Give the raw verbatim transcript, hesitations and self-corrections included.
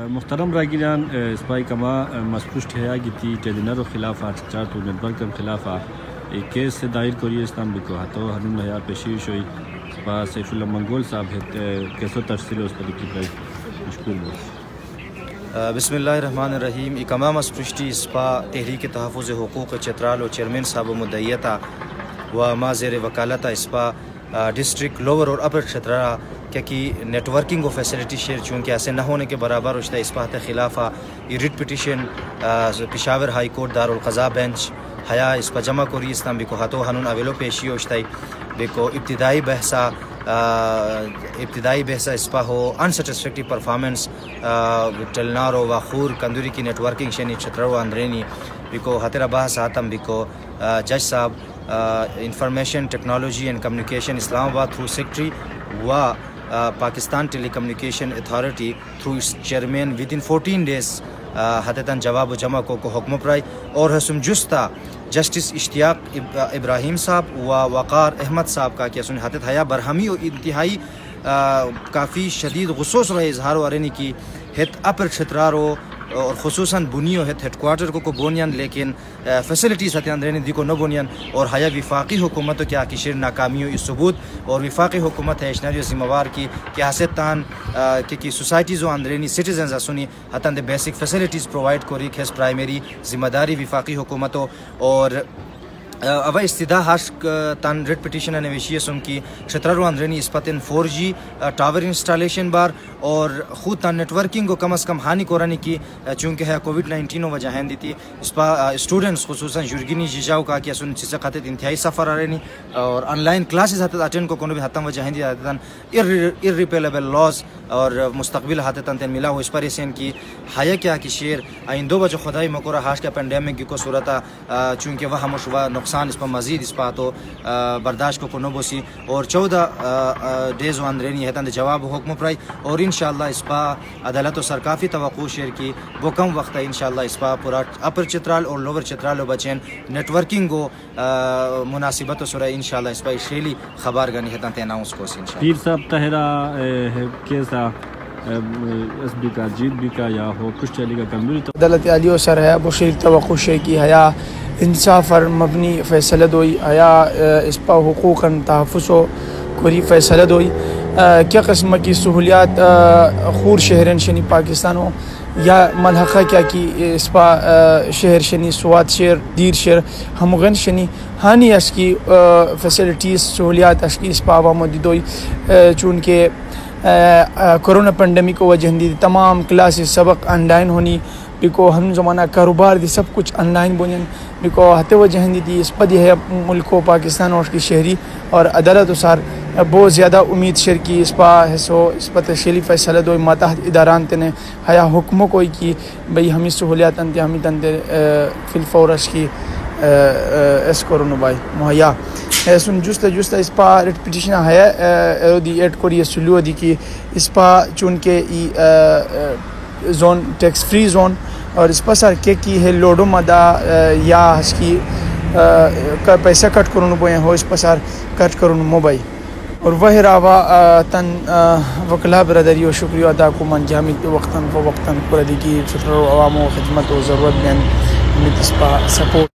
محترم راگیران اسپای کما مسپوشت ہے گیتی ٹیدنر خلاف چار تو نیٹورک خلاف ایک کیس دائر کوری اسلام بکو ہتو ہنون ہیا پیشی شوئی با سیف اللہ منگول صاحب ہے کیسو تفصیل اس پر کی پرائی مشکور بس بسم اللہ الرحمن الرحیم اکما مسپوشتی اسپا تحریک تحفظ حقوق چترال و چیئرمین صاحب مدعیتا و ما زیر وکالتا اسپا ڈسٹرکٹ لوور اور اپر چترالہ کیا کہ نیٹ ورکنگ و فیسلٹی شیئر چونکہ ایسے نہ ہونے کے برابر ہوتا ہے اسپاحت خلاف یہ writ petition Peshawar high court دارالقضاء بینچ حیا اس پا جمع کوری اسلام بکو ہاتو ہنون اویلو پیشی ہوتا ہے بکو ابتدائی بحثہ ابتدائی بحثہ اسپا ہو انسٹسفیکٹری پرفارمنس ٹلنارو و خور کندوری کی نیٹ ورکنگ شینی چترو اندرینی بکو ہترا بحث آتم بکو جج صاحب information technology and communication Islamabad through secretary و Pakistan telecommunication authority through اس chairman with in fourteen days حتیتاً جواب و جمع کو کو حکم پرائی اور حسم جستا جسٹس اشتیاق ابراہیم صاحب و وقار احمد صاحب کا کیا سن حتیت حیا برہمی و انتہائی کافی شدید غصوص رہے اظہار ورنی کی ہت اپر چھترارو اور خصوصاً بنیو ہے ہیڈ کوارٹر کو کو بونین لیکن فیسلٹیز ہتھے اندرینی دی کو نہ بونین اور حیا وفاقی حکومت کیا کشیر ناکامیوں اس ثبوت اور وفاقی حکومت ہے اشناریو ذمہ وار کی کہ حسد تان کہ سوسائٹیز و اندرینی سٹیزنز اسونی ہتن دے بیسک فیسلٹیز پرووائڈ کوری کھیس پرائمری ذمہ داری وفاقی حکومتوں اور اوہ استدا ہاش تان ریٹ پٹیشن نویشی سن کی چھترارو اندرینی اسپتن فور جی ٹاور انسٹالیشن بار اور خود تان نیٹ ورکنگ کو کم از کم ہانی کورانی کی چونکہ ہے کووڈ نائنٹین وجہ ہین دیتی اسپا اسٹوڈنٹس خصوصاً یورگینی جیجاو کا کیا سن چیزیں خاطر انتہائی سفر آ رہی اور آن لائن کلاسز ہاتھ اٹینڈ کو کونو بھی حتم وجہ ہین دی حتن ارریپیلیبل لاز اور مستقبل ہاتھ تن تن ملا ہو اس پر اسین کی حیا کیا کی شیر آئندو بجو خدائی مکورا ہاش کا پینڈیمک کو صورتا چونکہ وہ ہمشوا نقصان اس پر مزید اس پا تو برداشت کو کنو بوسی اور چودہ ڈیز اندرینی ہے تند جواب حکم پرائی اور انشاءاللہ اس پا عدالت و سرکافی توقع شیر کی وہ کم وقت ہے انشاءاللہ اس پا پورا اپر چترال اور لوور چترال و بچین نیٹ ورکنگ و مناسبت و سرائے انشاءاللہ اس پا شیلی خبر گنی ہے تند اناؤنس کو سی انشاءاللہ پیر صاحب تہرا کیسا ایس بی کا جیت بھی کا یا ہو کچھ چلی کا کمبیل عدالت علی و سر ہے بشیر توقع شیر کی حیا انصاف پر مبنی فیصلہ دوئی آیا اس پا حقوقاً تحفظ و کوری فیصلہ دوئی کیا قسم کی سہولیات خور شہرن شنی پاکستانوں یا ملحقہ کیا کی اس پا شہر شنی سوات شہر دیر شہر ہمغن شنی ہانی اس کی فیسلٹیز سہولیات اس کی اس پا عوام دی دوئی چونکہ کرونا پینڈیمک کو وجہ دی تمام کلاسز سبق آن لائن ہونی بکو ہم زمانہ کاروبار دی سب کچھ آن لائن بنین بکو ہتے وجہ دی دی اس پدی ہے ملک و پاکستان اور اس کی شہری اور عدالت سار بہت زیادہ امید شیر کی اس پا حصو اس پا تشیلی فیصلہ دوئی ماتحت اداران تنے حیا حکموں کوئی کی بھئی ہمیں سہولیات انتے ہمیں تندے فی الفور اس کی اس کورونو بائی مہیا سن جست جست اس پا ریٹ پٹیشن ہے ایرو دی ایٹ کوری سلو دی کی اس پا چونکہ زون ٹیکس فری زون اور اس پر کے کی ہے لوڈو مدا یا اس کی پیسہ کٹ کروں بوئے ہو اس پر کٹ کروں موبائی اور وہ راوا تن وکلا برادری و شکریہ ادا کو من جامع وقتاً فوقتاً پردی کی فطر و عوام و خدمت و ضرورت میں اس پر سپورٹ